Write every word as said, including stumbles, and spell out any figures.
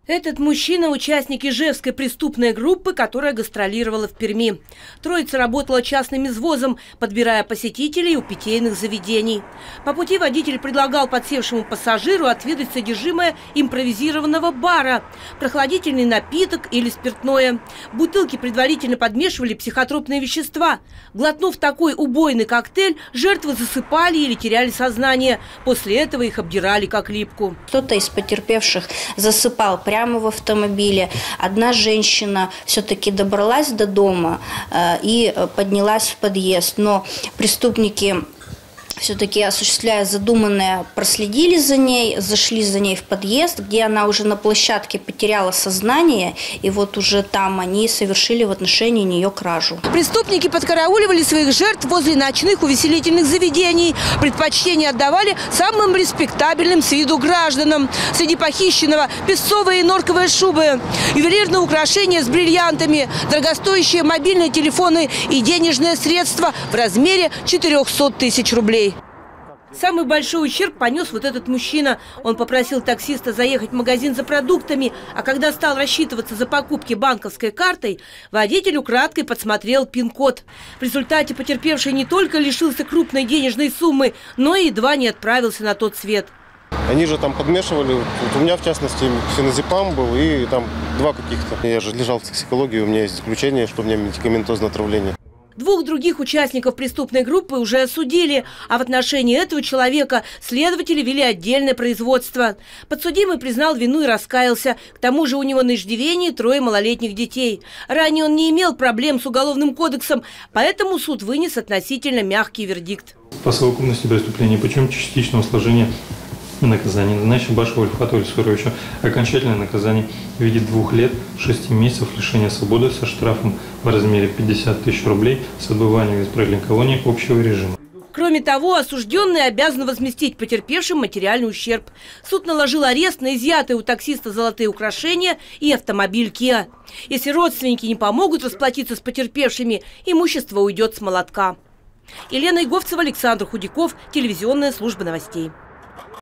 Этот мужчина – участник ижевской преступной группы, которая гастролировала в Перми. Троица работала частным извозом, подбирая посетителей у питейных заведений. По пути водитель предлагал подсевшему пассажиру отведать содержимое импровизированного бара – прохладительный напиток или спиртное. Бутылки предварительно подмешивали психотропные вещества. Глотнув такой убойный коктейль, жертвы засыпали или теряли сознание. После этого их обдирали как липку. Кто-то из потерпевших засыпал прямо Прямо в автомобиле. Одна женщина все-таки добралась до дома э, и поднялась в подъезд, но преступники, все-таки осуществляя задуманное, проследили за ней, зашли за ней в подъезд, где она уже на площадке потеряла сознание, и вот уже там они совершили в отношении нее кражу. Преступники подкарауливали своих жертв возле ночных увеселительных заведений. Предпочтение отдавали самым респектабельным с виду гражданам. Среди похищенного песцовые и норковые шубы, ювелирные украшения с бриллиантами, дорогостоящие мобильные телефоны и денежные средства в размере четырёхсот тысяч рублей. Самый большой ущерб понес вот этот мужчина. Он попросил таксиста заехать в магазин за продуктами, а когда стал рассчитываться за покупки банковской картой, водитель украдкой подсмотрел пин-код. В результате потерпевший не только лишился крупной денежной суммы, но и едва не отправился на тот свет. Они же там подмешивали, вот у меня в частности феназепам был и там два каких-то. Я же лежал в токсикологии, у меня есть заключение, что у меня медикаментозное отравление. Двух других участников преступной группы уже осудили, а в отношении этого человека следователи вели отдельное производство. Подсудимый признал вину и раскаялся. К тому же у него на иждивении трое малолетних детей. Ранее он не имел проблем с Уголовным кодексом, поэтому суд вынес относительно мягкий вердикт. По совокупности преступлений путем частичного сложения наказание назначил Башеву Ильфату Ильсуровичу окончательное наказание в виде двух лет, шести месяцев лишения свободы со штрафом в размере пятидесяти тысяч рублей с отбыванием в исправительной колонии общего режима. Кроме того, осужденные обязаны возместить потерпевшим материальный ущерб. Суд наложил арест на изъятые у таксиста золотые украшения и автомобиль Kia. Если родственники не помогут расплатиться с потерпевшими, имущество уйдет с молотка. Елена Иговцева, Александр Худяков, телевизионная служба новостей.